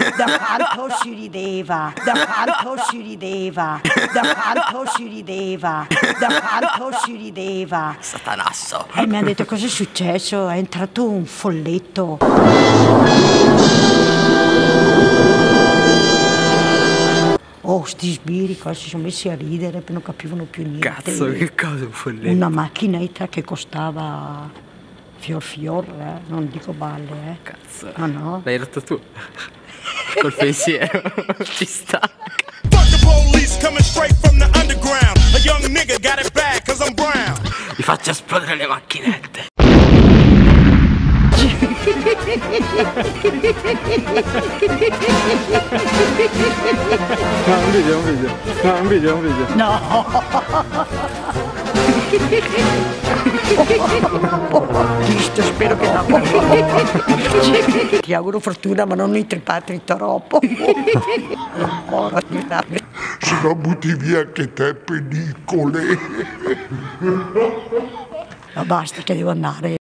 Da quanto si rideva, da quanto si rideva, da quanto si rideva, da quanto si rideva. Satanasso. E mi ha detto cosa è successo, è entrato un folletto. Oh, sti sbirri qua si sono messi a ridere, non capivano più niente. Cazzo, che cosa un folletto? Una macchinetta che costava fior, non dico balle, Cazzo. No, no. L'hai rotto tu. Col pensiero. Ci sta. Vi faccio esplodere le macchinette. No, un video. No, un video. No! Cristo, spero che no. Ti auguro fortuna, ma non intripparti troppo. Se no butti via anche te, pellicole. Ma basta che devo andare.